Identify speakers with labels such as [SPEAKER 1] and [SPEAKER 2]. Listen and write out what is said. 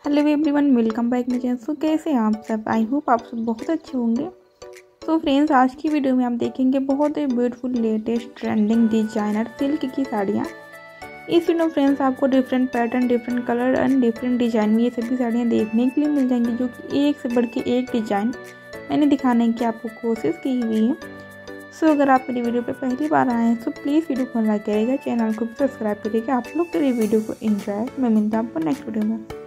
[SPEAKER 1] Hello everyone, welcome back my channel. So कैसे हैं आप सब? आई होप आप सब बहुत अच्छे होंगे। सो फ्रेंड्स, आज की वीडियो में आप देखेंगे बहुत ही beautiful latest trending designer silk की साड़ियाँ। इस वीडियो में फ्रेंड्स आपको different pattern, different colour and different design में ये सभी साड़ियाँ देखने के लिए मिल जाएंगी, जो कि एक से बढ़ के एक डिज़ाइन मैंने दिखाने की आपको कोशिश की हुई है। सो अगर आप मेरी वीडियो पर पहली बार आए हैं तो प्लीज़ वीडियो को लाइक करिएगा, चैनल को भी सब्सक्राइब करिएगा। आप लोग मेरी वीडियो को एंजॉय। मैं मिलता हूँ आपको नेक्स्ट वीडियो में।